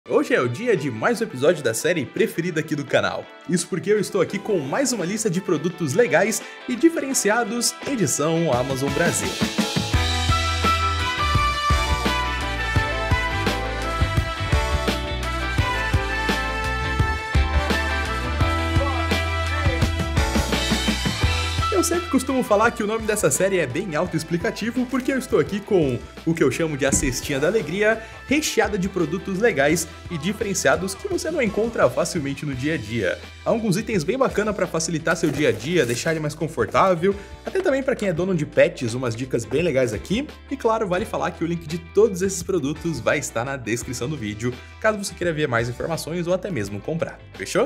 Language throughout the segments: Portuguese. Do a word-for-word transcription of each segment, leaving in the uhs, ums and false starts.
Hoje é o dia de mais um episódio da série preferida aqui do canal. Isso porque eu estou aqui com mais uma lista de produtos legais e diferenciados, edição Amazon Brasil. Eu sempre costumo falar que o nome dessa série é bem autoexplicativo porque eu estou aqui com o que eu chamo de a cestinha da alegria, recheada de produtos legais e diferenciados que você não encontra facilmente no dia a dia. Há alguns itens bem bacanas para facilitar seu dia a dia, deixar ele mais confortável, até também para quem é dono de pets, umas dicas bem legais aqui. E claro, vale falar que o link de todos esses produtos vai estar na descrição do vídeo, caso você queira ver mais informações ou até mesmo comprar. Fechou?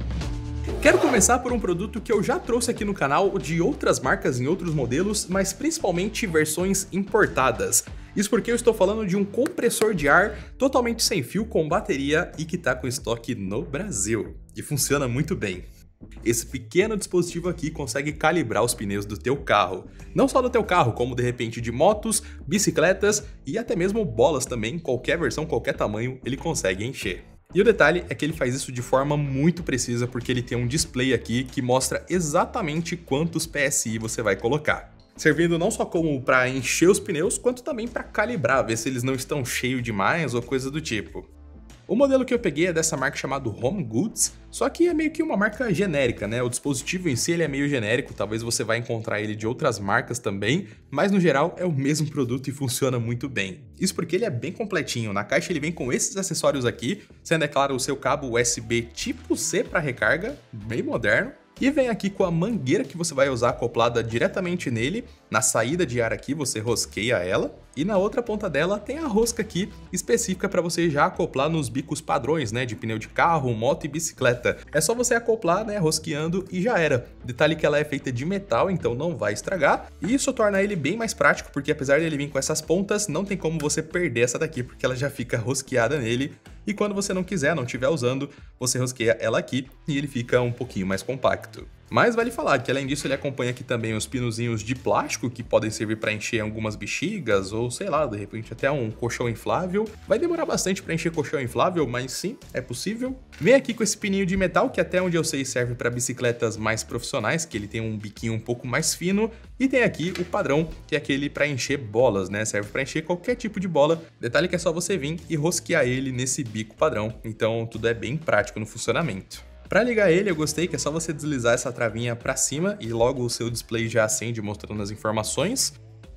Quero começar por um produto que eu já trouxe aqui no canal de outras marcas em outros modelos, mas principalmente versões importadas. Isso porque eu estou falando de um compressor de ar totalmente sem fio com bateria e que está com estoque no Brasil. E funciona muito bem. Esse pequeno dispositivo aqui consegue calibrar os pneus do teu carro. Não só do teu carro, como de repente de motos, bicicletas e até mesmo bolas também, qualquer versão, qualquer tamanho, ele consegue encher. E o detalhe é que ele faz isso de forma muito precisa porque ele tem um display aqui que mostra exatamente quantos P S I você vai colocar. Servindo não só como para encher os pneus, quanto também para calibrar, ver se eles não estão cheios demais ou coisa do tipo. O modelo que eu peguei é dessa marca chamada Home Goods, só que é meio que uma marca genérica, né? O dispositivo em si ele é meio genérico, talvez você vá encontrar ele de outras marcas também, mas no geral é o mesmo produto e funciona muito bem. Isso porque ele é bem completinho, na caixa ele vem com esses acessórios aqui, sendo é claro o seu cabo U S B tipo C para recarga, bem moderno. E vem aqui com a mangueira que você vai usar acoplada diretamente nele, na saída de ar aqui você rosqueia ela, e na outra ponta dela tem a rosca aqui específica para você já acoplar nos bicos padrões, né, de pneu de carro, moto e bicicleta. É só você acoplar, né, rosqueando e já era. Detalhe que ela é feita de metal, então não vai estragar, e isso torna ele bem mais prático, porque apesar dele vir com essas pontas, não tem como você perder essa daqui, porque ela já fica rosqueada nele. E quando você não quiser, não estiver usando, você rosqueia ela aqui e ele fica um pouquinho mais compacto. Mas vale falar que além disso ele acompanha aqui também os pinozinhos de plástico que podem servir para encher algumas bexigas ou sei lá, de repente até um colchão inflável. Vai demorar bastante para encher colchão inflável, mas sim, é possível. Vem aqui com esse pininho de metal que até onde eu sei serve para bicicletas mais profissionais, que ele tem um biquinho um pouco mais fino. E tem aqui o padrão, que é aquele para encher bolas, né? Serve para encher qualquer tipo de bola. Detalhe que é só você vir e rosquear ele nesse bico padrão. Então tudo é bem prático no funcionamento. Para ligar ele, eu gostei que é só você deslizar essa travinha para cima e logo o seu display já acende mostrando as informações.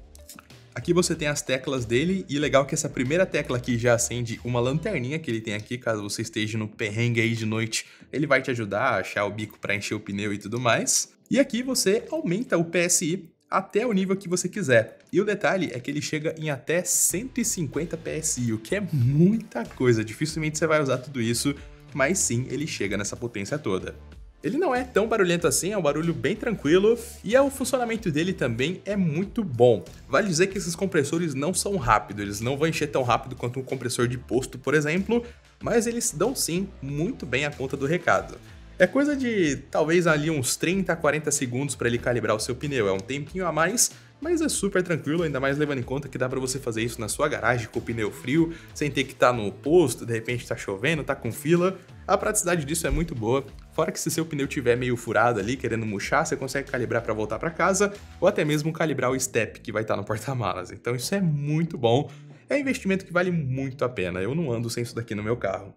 Aqui você tem as teclas dele e legal que essa primeira tecla aqui já acende uma lanterninha que ele tem aqui, caso você esteja no perrengue aí de noite, ele vai te ajudar a achar o bico para encher o pneu e tudo mais. E aqui você aumenta o P S I até o nível que você quiser. E o detalhe é que ele chega em até cento e cinquenta P S I, o que é muita coisa, dificilmente você vai usar tudo isso, mas sim, ele chega nessa potência toda. Ele não é tão barulhento assim, é um barulho bem tranquilo e o funcionamento dele também é muito bom. Vale dizer que esses compressores não são rápidos, eles não vão encher tão rápido quanto um compressor de posto, por exemplo, mas eles dão sim muito bem a conta do recado. É coisa de talvez ali uns trinta a quarenta segundos para ele calibrar o seu pneu, é um tempinho a mais, mas é super tranquilo, ainda mais levando em conta que dá para você fazer isso na sua garagem com o pneu frio, sem ter que estar no posto, de repente tá chovendo, tá com fila. A praticidade disso é muito boa, fora que se seu pneu tiver meio furado ali, querendo murchar, você consegue calibrar para voltar para casa, ou até mesmo calibrar o step que vai estar no porta-malas. Então isso é muito bom, é um investimento que vale muito a pena, eu não ando sem isso daqui no meu carro.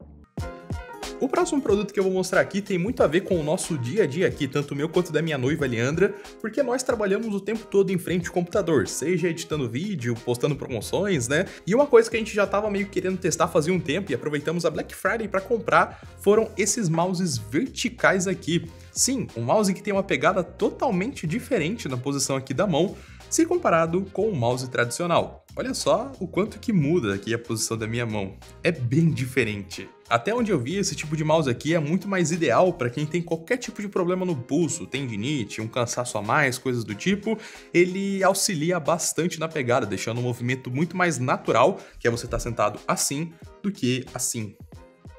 O próximo produto que eu vou mostrar aqui tem muito a ver com o nosso dia a dia aqui, tanto o meu quanto da minha noiva Leandra, porque nós trabalhamos o tempo todo em frente ao computador, seja editando vídeo, postando promoções, né? E uma coisa que a gente já tava meio querendo testar fazia um tempo e aproveitamos a Black Friday para comprar foram esses mouses verticais aqui. Sim, um mouse que tem uma pegada totalmente diferente na posição aqui da mão, se comparado com o mouse tradicional. Olha só o quanto que muda aqui a posição da minha mão. É bem diferente. Até onde eu vi, esse tipo de mouse aqui é muito mais ideal para quem tem qualquer tipo de problema no pulso, tendinite, um cansaço a mais, coisas do tipo. Ele auxilia bastante na pegada, deixando o movimento muito mais natural, que é você estar sentado assim, do que assim.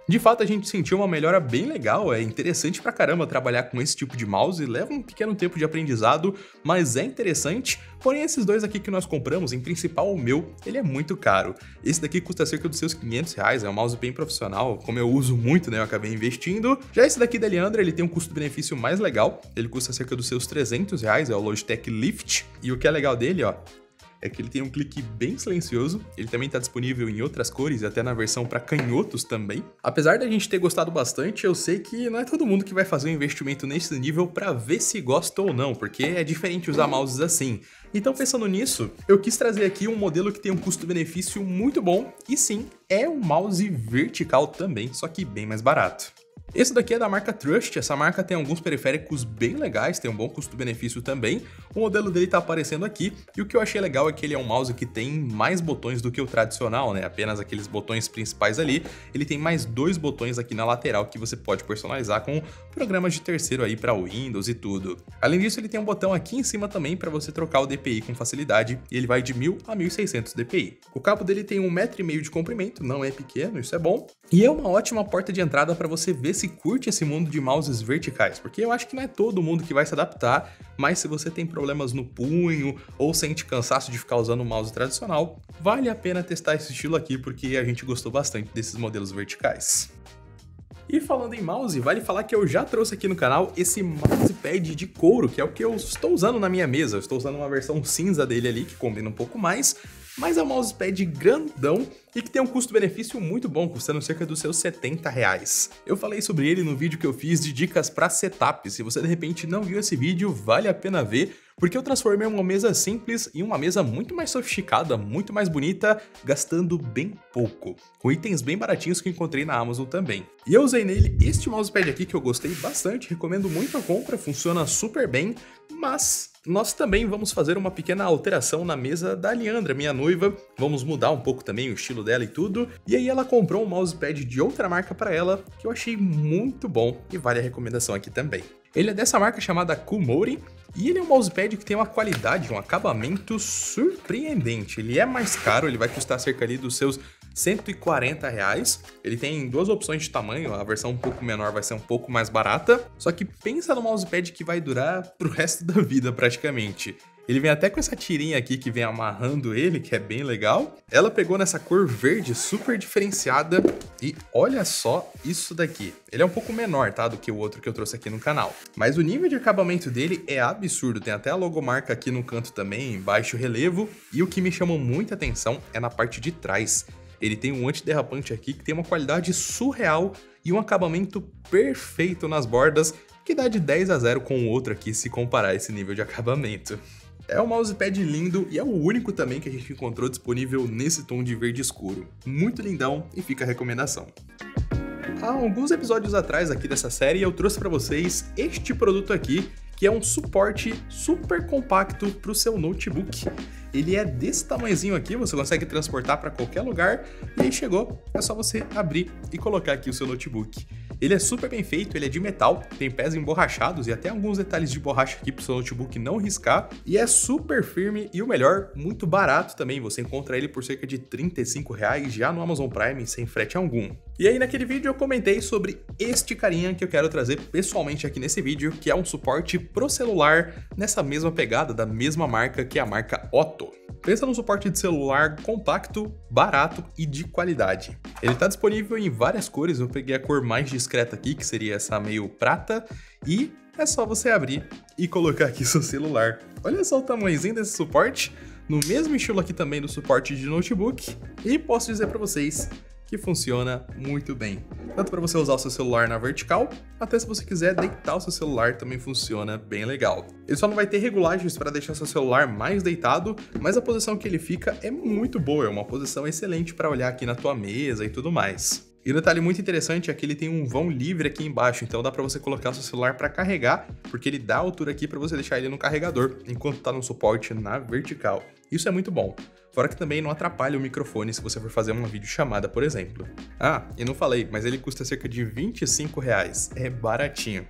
De fato, a gente sentiu uma melhora bem legal, é interessante pra caramba trabalhar com esse tipo de mouse, leva um pequeno tempo de aprendizado, mas é interessante. Porém, esses dois aqui que nós compramos, em principal o meu, ele é muito caro. Esse daqui custa cerca dos seus quinhentos reais, é um mouse bem profissional, como eu uso muito, né, eu acabei investindo. Já esse daqui da Liandra, ele tem um custo-benefício mais legal, ele custa cerca dos seus trezentos reais, é o Logitech Lift, e o que é legal dele, ó, é que ele tem um clique bem silencioso, ele também está disponível em outras cores e até na versão para canhotos também. Apesar da gente ter gostado bastante, eu sei que não é todo mundo que vai fazer um investimento nesse nível para ver se gosta ou não, porque é diferente usar mouses assim. Então, pensando nisso, eu quis trazer aqui um modelo que tem um custo-benefício muito bom e sim, é um mouse vertical também, só que bem mais barato. Esse daqui é da marca Trust, essa marca tem alguns periféricos bem legais, tem um bom custo-benefício também. O modelo dele tá aparecendo aqui, e o que eu achei legal é que ele é um mouse que tem mais botões do que o tradicional, né? Apenas aqueles botões principais ali. Ele tem mais dois botões aqui na lateral que você pode personalizar com programas de terceiro aí para Windows e tudo. Além disso, ele tem um botão aqui em cima também para você trocar o D P I com facilidade, e ele vai de mil a mil e seiscentos D P I. O cabo dele tem um metro e meio de comprimento, não é pequeno, isso é bom. E é uma ótima porta de entrada para você ver se curte esse mundo de mouses verticais, porque eu acho que não é todo mundo que vai se adaptar, mas se você tem problemas no punho ou sente cansaço de ficar usando o mouse tradicional, vale a pena testar esse estilo aqui, porque a gente gostou bastante desses modelos verticais. E falando em mouse, vale falar que eu já trouxe aqui no canal esse mousepad de couro, que é o que eu estou usando na minha mesa. Eu estou usando uma versão cinza dele ali, que combina um pouco mais, mas é um mousepad grandão e que tem um custo-benefício muito bom, custando cerca dos seus setenta reais. Eu falei sobre ele no vídeo que eu fiz de dicas para setup. Se você de repente não viu esse vídeo, vale a pena ver, porque eu transformei uma mesa simples em uma mesa muito mais sofisticada, muito mais bonita, gastando bem pouco, com itens bem baratinhos que encontrei na Amazon também. E eu usei nele este mousepad aqui que eu gostei bastante, recomendo muito a compra, funciona super bem, mas nós também vamos fazer uma pequena alteração na mesa da Liandra, minha noiva, vamos mudar um pouco também o estilo dela e tudo, e aí ela comprou um mousepad de outra marca para ela, que eu achei muito bom e vale a recomendação aqui também. Ele é dessa marca chamada Kumori, e ele é um mousepad que tem uma qualidade, um acabamento surpreendente. Ele é mais caro, ele vai custar cerca ali dos seus cento e quarenta reais. Ele tem duas opções de tamanho, a versão um pouco menor vai ser um pouco mais barata. Só que pensa no mousepad que vai durar pro resto da vida praticamente. Ele vem até com essa tirinha aqui que vem amarrando ele, que é bem legal. Ela pegou nessa cor verde super diferenciada e olha só isso daqui. Ele é um pouco menor, tá, do que o outro que eu trouxe aqui no canal. Mas o nível de acabamento dele é absurdo. Tem até a logomarca aqui no canto também, em baixo relevo. E o que me chamou muita atenção é na parte de trás. Ele tem um antiderrapante aqui que tem uma qualidade surreal e um acabamento perfeito nas bordas, que dá de dez a zero com o outro aqui se comparar esse nível de acabamento. É um mousepad lindo e é o único também que a gente encontrou disponível nesse tom de verde escuro. Muito lindão e fica a recomendação. Há alguns episódios atrás aqui dessa série eu trouxe para vocês este produto aqui, que é um suporte super compacto para o seu notebook. Ele é desse tamanhozinho aqui, você consegue transportar para qualquer lugar, e aí chegou, é só você abrir e colocar aqui o seu notebook. Ele é super bem feito, ele é de metal, tem pés emborrachados e até alguns detalhes de borracha aqui para o seu notebook não riscar, e é super firme e o melhor, muito barato também, você encontra ele por cerca de trinta e cinco reais já no Amazon Prime sem frete algum. E aí naquele vídeo eu comentei sobre este carinha que eu quero trazer pessoalmente aqui nesse vídeo, que é um suporte pro celular nessa mesma pegada da mesma marca que é a marca Otto. Pensa num suporte de celular compacto, barato e de qualidade. Ele está disponível em várias cores, eu peguei a cor mais discreta aqui, que seria essa meio prata, e é só você abrir e colocar aqui seu celular. Olha só o tamanhozinho desse suporte, no mesmo estilo aqui também do suporte de notebook, e posso dizer para vocês que funciona muito bem. Tanto para você usar o seu celular na vertical, até se você quiser deitar o seu celular também funciona bem legal. Ele só não vai ter regulagens para deixar seu celular mais deitado, mas a posição que ele fica é muito boa, é uma posição excelente para olhar aqui na tua mesa e tudo mais. E um detalhe muito interessante é que ele tem um vão livre aqui embaixo, então dá para você colocar o seu celular para carregar, porque ele dá altura aqui para você deixar ele no carregador, enquanto está no suporte na vertical. Isso é muito bom. Fora que também não atrapalha o microfone se você for fazer uma videochamada, por exemplo. Ah, e não falei, mas ele custa cerca de vinte e cinco reais, é baratinho.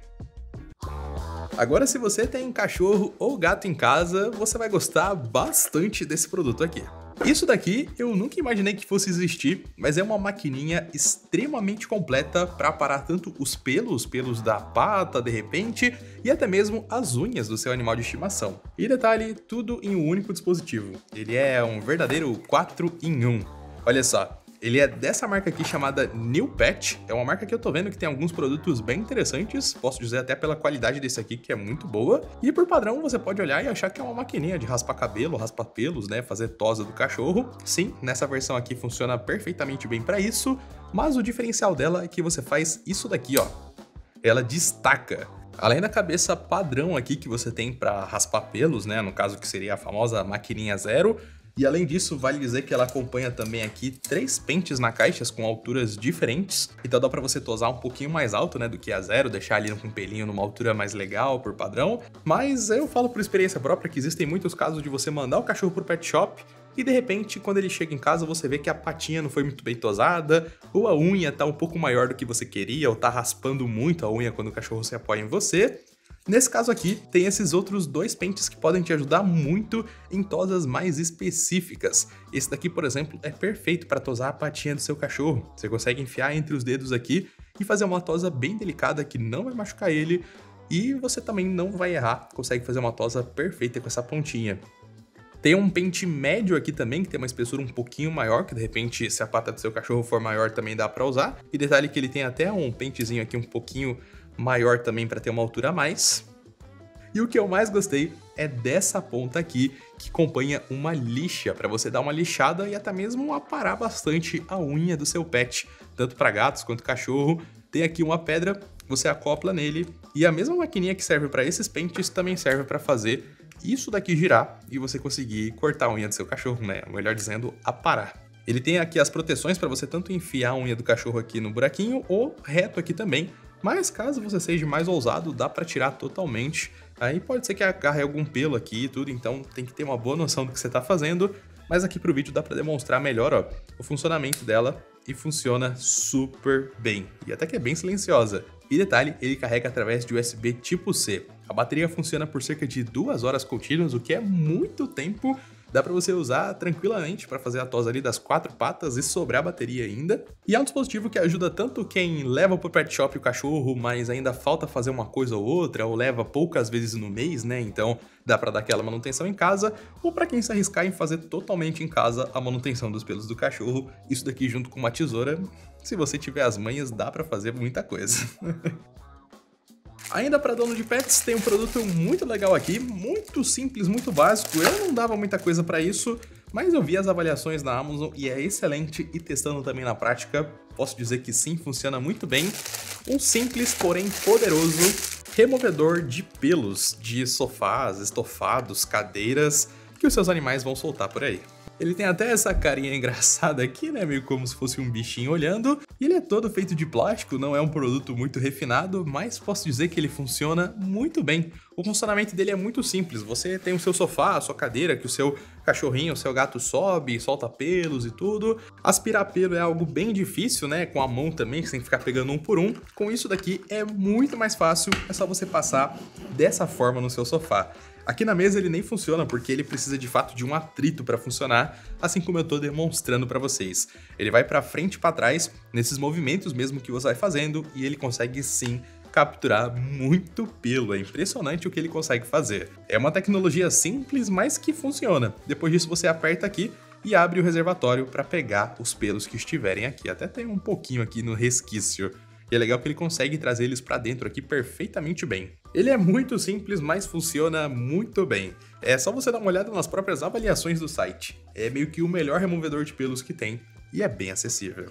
Agora, se você tem cachorro ou gato em casa, você vai gostar bastante desse produto aqui. Isso daqui eu nunca imaginei que fosse existir, mas é uma maquininha extremamente completa para aparar tanto os pelos, pelos da pata de repente, e até mesmo as unhas do seu animal de estimação. E detalhe, tudo em um único dispositivo. Ele é um verdadeiro quatro em um. Olha só. Ele é dessa marca aqui chamada Neopet, é uma marca que eu tô vendo que tem alguns produtos bem interessantes, posso dizer até pela qualidade desse aqui que é muito boa, e por padrão você pode olhar e achar que é uma maquininha de raspar cabelo, raspar pelos, né, fazer tosa do cachorro. Sim, nessa versão aqui funciona perfeitamente bem para isso, mas o diferencial dela é que você faz isso daqui, ó, ela destaca. Além da cabeça padrão aqui que você tem para raspar pelos, né, no caso que seria a famosa maquininha zero. E além disso, vale dizer que ela acompanha também aqui três pentes na caixa com alturas diferentes. Então dá pra você tosar um pouquinho mais alto, né, do que a zero, deixar ali com um pelinho numa altura mais legal por padrão. Mas eu falo por experiência própria que existem muitos casos de você mandar o cachorro pro pet shop e de repente, quando ele chega em casa, você vê que a patinha não foi muito bem tosada, ou a unha tá um pouco maior do que você queria, ou tá raspando muito a unha quando o cachorro se apoia em você. Nesse caso aqui, tem esses outros dois pentes que podem te ajudar muito em tosas mais específicas. Esse daqui, por exemplo, é perfeito para tosar a patinha do seu cachorro. Você consegue enfiar entre os dedos aqui e fazer uma tosa bem delicada que não vai machucar ele. E você também não vai errar, consegue fazer uma tosa perfeita com essa pontinha. Tem um pente médio aqui também, que tem uma espessura um pouquinho maior, que de repente, se a pata do seu cachorro for maior, também dá para usar. E detalhe que ele tem até um pentezinho aqui um pouquinho maior também para ter uma altura a mais. E o que eu mais gostei é dessa ponta aqui, que acompanha uma lixa, para você dar uma lixada e até mesmo aparar bastante a unha do seu pet, tanto para gatos quanto cachorro. Tem aqui uma pedra, você acopla nele, e a mesma maquininha que serve para esses pentes também serve para fazer isso daqui girar e você conseguir cortar a unha do seu cachorro, né? Melhor dizendo, aparar. Ele tem aqui as proteções para você tanto enfiar a unha do cachorro aqui no buraquinho ou reto aqui também. Mas caso você seja mais ousado, dá para tirar totalmente. Aí pode ser que agarre algum pelo aqui e tudo, então tem que ter uma boa noção do que você está fazendo. Mas aqui pro vídeo dá para demonstrar melhor, ó, o funcionamento dela e funciona super bem. E até que é bem silenciosa. E detalhe, ele carrega através de U S B tipo C. A bateria funciona por cerca de duas horas contínuas, o que é muito tempo. Dá pra você usar tranquilamente para fazer a tosa ali das quatro patas e sobrar a bateria ainda. E é um dispositivo que ajuda tanto quem leva pro pet shop o cachorro, mas ainda falta fazer uma coisa ou outra, ou leva poucas vezes no mês, né? Então dá pra dar aquela manutenção em casa, ou pra quem se arriscar em fazer totalmente em casa a manutenção dos pelos do cachorro. Isso daqui junto com uma tesoura, se você tiver as manhas, dá pra fazer muita coisa. Ainda para dono de pets, tem um produto muito legal aqui, muito simples, muito básico. Eu não dava muita coisa para isso, mas eu vi as avaliações na Amazon e é excelente, e testando também na prática, posso dizer que sim, funciona muito bem. Um simples, porém poderoso removedor de pelos de sofás, estofados, cadeiras que os seus animais vão soltar por aí. Ele tem até essa carinha engraçada aqui, né, meio como se fosse um bichinho olhando. E ele é todo feito de plástico, não é um produto muito refinado, mas posso dizer que ele funciona muito bem. O funcionamento dele é muito simples, você tem o seu sofá, a sua cadeira, que o seu cachorrinho, o seu gato sobe, solta pelos e tudo. Aspirar pelo é algo bem difícil, né, com a mão também, você tem que ficar pegando um por um. Com isso daqui é muito mais fácil, é só você passar dessa forma no seu sofá. Aqui na mesa ele nem funciona porque ele precisa de fato de um atrito para funcionar, assim como eu tô demonstrando para vocês. Ele vai para frente e para trás, nesses movimentos mesmo que você vai fazendo, e ele consegue sim capturar muito pelo, é impressionante o que ele consegue fazer. É uma tecnologia simples, mas que funciona. Depois disso você aperta aqui e abre o reservatório para pegar os pelos que estiverem aqui. Até tem um pouquinho aqui no resquício. E é legal que ele consegue trazer eles para dentro aqui perfeitamente bem. Ele é muito simples, mas funciona muito bem. É só você dar uma olhada nas próprias avaliações do site. É meio que o melhor removedor de pelos que tem e é bem acessível.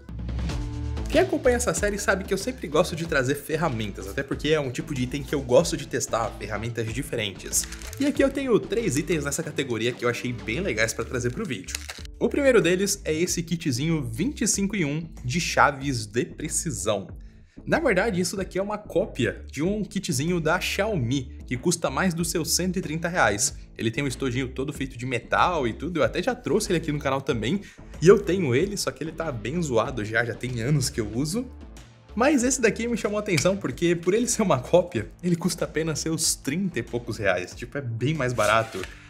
Quem acompanha essa série sabe que eu sempre gosto de trazer ferramentas, até porque é um tipo de item que eu gosto de testar, ferramentas diferentes. E aqui eu tenho três itens nessa categoria que eu achei bem legais para trazer para o vídeo. O primeiro deles é esse kitzinho vinte e cinco em um de chaves de precisão. Na verdade, isso daqui é uma cópia de um kitzinho da Xiaomi, que custa mais dos seus cento e trinta reais. Ele tem um estojinho todo feito de metal e tudo, eu até já trouxe ele aqui no canal também, e eu tenho ele, só que ele tá bem zoado já, já tem anos que eu uso. Mas esse daqui me chamou a atenção porque, por ele ser uma cópia, ele custa apenas seus trinta e poucos reais, tipo, é bem mais barato.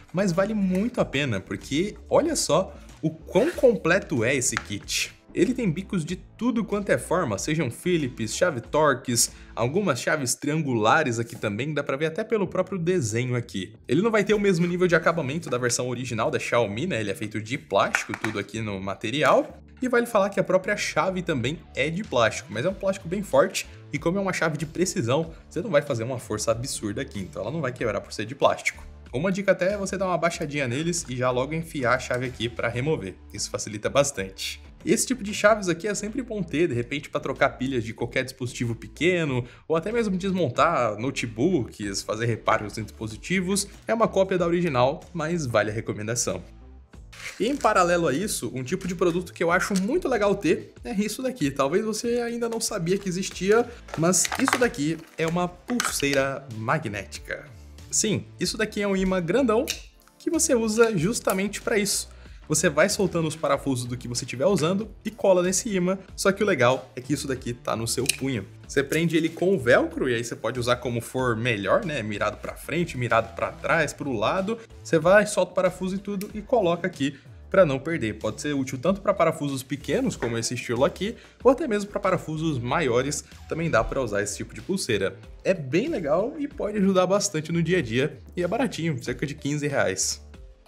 mas vale muito a pena, porque olha só o quão completo é esse kit. Ele tem bicos de tudo quanto é forma, sejam Phillips, chave Torx, algumas chaves triangulares aqui também, dá pra ver até pelo próprio desenho aqui. Ele não vai ter o mesmo nível de acabamento da versão original da Xiaomi, né? Ele é feito de plástico, tudo aqui no material. E vale falar que a própria chave também é de plástico, mas é um plástico bem forte, e como é uma chave de precisão, você não vai fazer uma força absurda aqui, então ela não vai quebrar por ser de plástico. Uma dica até é você dar uma baixadinha neles e já logo enfiar a chave aqui para remover, isso facilita bastante. Esse tipo de chaves aqui é sempre bom ter, de repente para trocar pilhas de qualquer dispositivo pequeno, ou até mesmo desmontar notebooks, fazer reparos em dispositivos. É uma cópia da original, mas vale a recomendação. E em paralelo a isso, um tipo de produto que eu acho muito legal ter é isso daqui. Talvez você ainda não sabia que existia, mas isso daqui é uma pulseira magnética. Sim, isso daqui é um imã grandão que você usa justamente para isso. Você vai soltando os parafusos do que você estiver usando e cola nesse imã, só que o legal é que isso daqui tá no seu punho. Você prende ele com o velcro e aí você pode usar como for melhor, né? Mirado para frente, mirado para trás, para o lado. Você vai, solta o parafuso e tudo e coloca aqui para não perder. Pode ser útil tanto para parafusos pequenos, como esse estilo aqui, ou até mesmo para parafusos maiores, também dá para usar esse tipo de pulseira. É bem legal e pode ajudar bastante no dia a dia e é baratinho, cerca de quinze reais.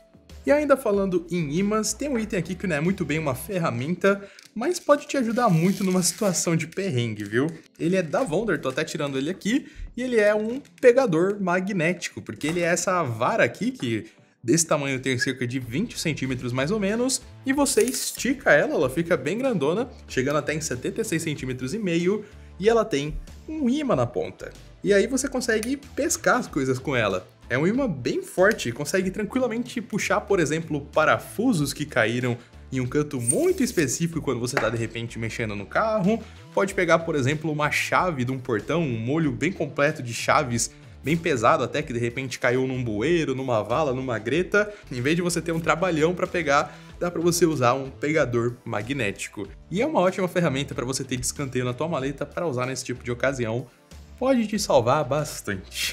E ainda falando em imãs, tem um item aqui que não é muito bem uma ferramenta, mas pode te ajudar muito numa situação de perrengue, viu? Ele é da Wonder, tô até tirando ele aqui, e ele é um pegador magnético, porque ele é essa vara aqui que desse tamanho tem cerca de vinte centímetros mais ou menos, e você estica ela, ela fica bem grandona, chegando até em setenta e seis centímetros e meio, e ela tem um imã na ponta. E aí você consegue pescar as coisas com ela. É um imã bem forte, consegue tranquilamente puxar, por exemplo, parafusos que caíram em um canto muito específico quando você está de repente mexendo no carro. Pode pegar, por exemplo, uma chave de um portão, um molho bem completo de chaves, bem pesado até, que de repente caiu num bueiro, numa vala, numa greta. Em vez de você ter um trabalhão para pegar, dá para você usar um pegador magnético. E é uma ótima ferramenta para você ter de escanteio na tua maleta para usar nesse tipo de ocasião. Pode te salvar bastante.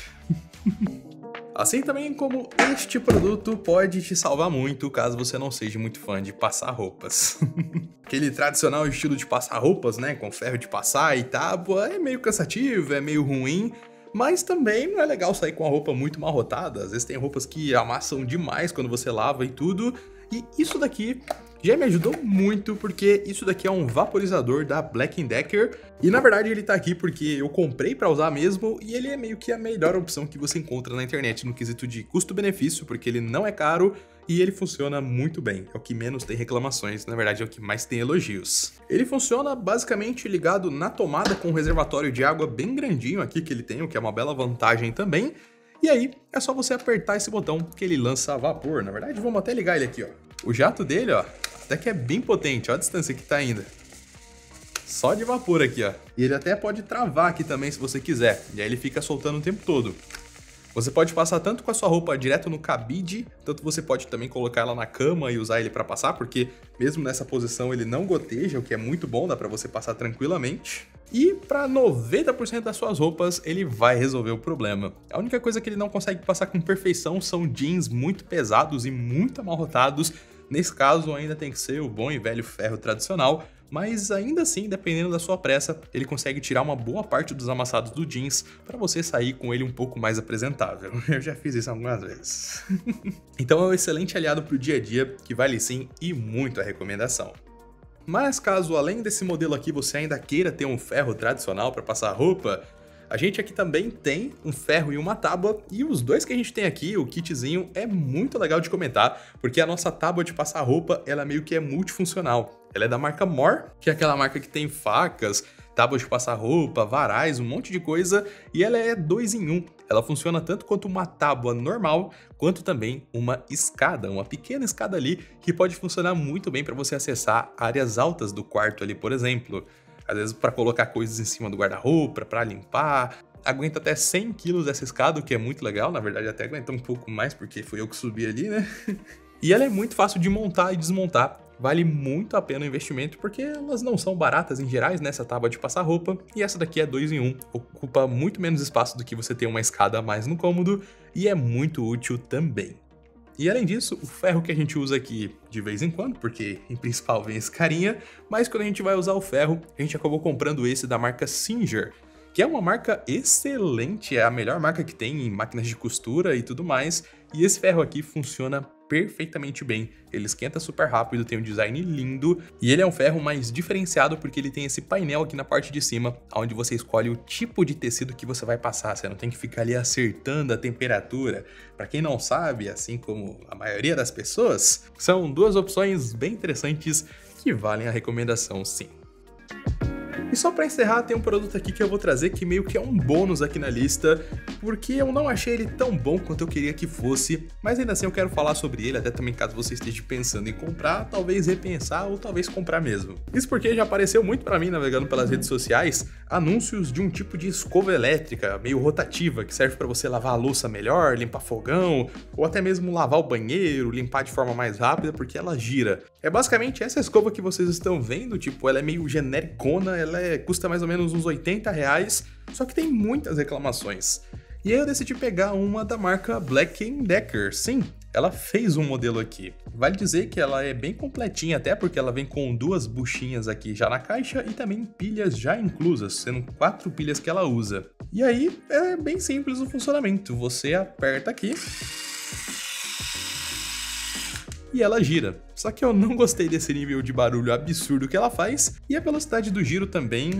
Assim também como este produto pode te salvar muito caso você não seja muito fã de passar roupas. Aquele tradicional estilo de passar roupas, né, com ferro de passar e tábua, é meio cansativo, é meio ruim, mas também não é legal sair com a roupa muito amarrotada. Às vezes tem roupas que amassam demais quando você lava e tudo, e isso daqui já me ajudou muito, porque isso daqui é um vaporizador da Black and Decker, e na verdade ele tá aqui porque eu comprei pra usar mesmo, e ele é meio que a melhor opção que você encontra na internet no quesito de custo-benefício, porque ele não é caro e ele funciona muito bem, é o que menos tem reclamações, na verdade é o que mais tem elogios. Ele funciona basicamente ligado na tomada com um reservatório de água bem grandinho aqui que ele tem, o que é uma bela vantagem também, e aí é só você apertar esse botão que ele lança vapor. Na verdade vamos até ligar ele aqui, ó. O jato dele, ó, até que é bem potente, ó a distância que tá indo. Só de vapor aqui, ó. E ele até pode travar aqui também se você quiser, e aí ele fica soltando o tempo todo. Você pode passar tanto com a sua roupa direto no cabide, tanto você pode também colocar ela na cama e usar ele para passar, porque mesmo nessa posição ele não goteja, o que é muito bom, dá para você passar tranquilamente. E para noventa por cento das suas roupas ele vai resolver o problema. A única coisa que ele não consegue passar com perfeição são jeans muito pesados e muito amarrotados. Nesse caso ainda tem que ser o bom e velho ferro tradicional, mas ainda assim, dependendo da sua pressa, ele consegue tirar uma boa parte dos amassados do jeans para você sair com ele um pouco mais apresentável. Eu já fiz isso algumas vezes. Então é um excelente aliado para o dia a dia, que vale sim e muito a recomendação. Mas caso além desse modelo aqui você ainda queira ter um ferro tradicional para passar roupa, a gente aqui também tem um ferro e uma tábua, e os dois que a gente tem aqui, o kitzinho, é muito legal de comentar, porque a nossa tábua de passar roupa, ela meio que é multifuncional. Ela é da marca More, que é aquela marca que tem facas, tábuas de passar roupa, varais, um monte de coisa, e ela é dois em um. Ela funciona tanto quanto uma tábua normal, quanto também uma escada, uma pequena escada ali, que pode funcionar muito bem para você acessar áreas altas do quarto ali, por exemplo. Às vezes para colocar coisas em cima do guarda-roupa, para limpar. Aguenta até cem quilos essa escada, o que é muito legal. Na verdade até aguenta um pouco mais, porque foi eu que subi ali, né? E ela é muito fácil de montar e desmontar. Vale muito a pena o investimento, porque elas não são baratas em gerais nessa tábua de passar roupa. E essa daqui é dois em um, ocupa muito menos espaço do que você ter uma escada a mais no cômodo, e é muito útil também. E além disso, o ferro que a gente usa aqui de vez em quando, porque em principal vem esse carinha, mas quando a gente vai usar o ferro, a gente acabou comprando esse da marca Singer, que é uma marca excelente, é a melhor marca que tem em máquinas de costura e tudo mais, e esse ferro aqui funciona perfeitamente bem. Ele esquenta super rápido, tem um design lindo, e ele é um ferro mais diferenciado porque ele tem esse painel aqui na parte de cima, onde você escolhe o tipo de tecido que você vai passar, você não tem que ficar ali acertando a temperatura. Para quem não sabe, assim como a maioria das pessoas, são duas opções bem interessantes que valem a recomendação, sim. E só pra encerrar, tem um produto aqui que eu vou trazer que meio que é um bônus aqui na lista, porque eu não achei ele tão bom quanto eu queria que fosse, mas ainda assim eu quero falar sobre ele, até também caso você esteja pensando em comprar, talvez repensar ou talvez comprar mesmo. Isso porque já apareceu muito pra mim navegando pelas redes sociais, anúncios de um tipo de escova elétrica, meio rotativa, que serve pra você lavar a louça melhor, limpar fogão, ou até mesmo lavar o banheiro, limpar de forma mais rápida, porque ela gira. É basicamente essa escova que vocês estão vendo, tipo, ela é meio genericona, ela é, custa mais ou menos uns oitenta reais, só que tem muitas reclamações. E aí eu decidi pegar uma da marca Black and Decker. Sim, ela fez um modelo aqui. Vale dizer que ela é bem completinha, até porque ela vem com duas buchinhas aqui já na caixa e também pilhas já inclusas, sendo quatro pilhas que ela usa. E aí é bem simples o funcionamento. Você aperta aqui e ela gira. Só que eu não gostei desse nível de barulho absurdo que ela faz, e a velocidade do giro também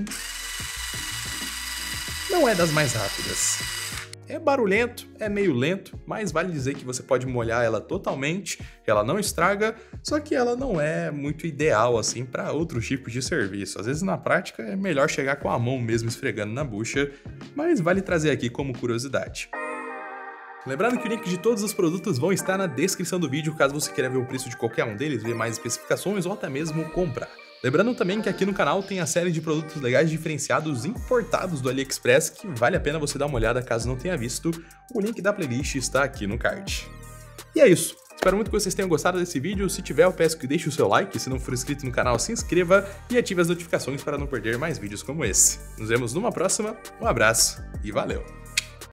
não é das mais rápidas. É barulhento, é meio lento, mas vale dizer que você pode molhar ela totalmente, ela não estraga, só que ela não é muito ideal assim para outros tipos de serviço. Às vezes na prática é melhor chegar com a mão mesmo esfregando na bucha, mas vale trazer aqui como curiosidade. Lembrando que o link de todos os produtos vão estar na descrição do vídeo, caso você queira ver o preço de qualquer um deles, ver mais especificações ou até mesmo comprar. Lembrando também que aqui no canal tem a série de produtos legais diferenciados importados do AliExpress, que vale a pena você dar uma olhada caso não tenha visto. O link da playlist está aqui no card. E é isso. Espero muito que vocês tenham gostado desse vídeo. Se tiver, eu peço que deixe o seu like. Se não for inscrito no canal, se inscreva e ative as notificações para não perder mais vídeos como esse. Nos vemos numa próxima. Um abraço e valeu!